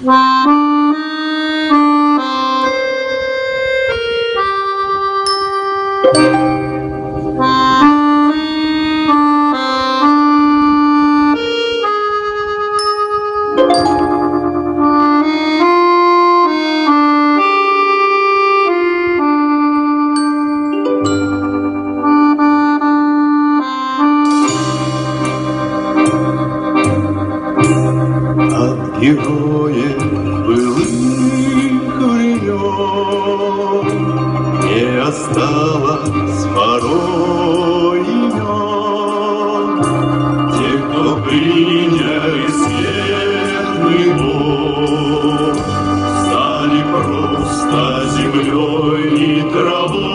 Героев былых времен не осталось порой имен. Те, кто приняли светлый бог, стали просто землей и травой.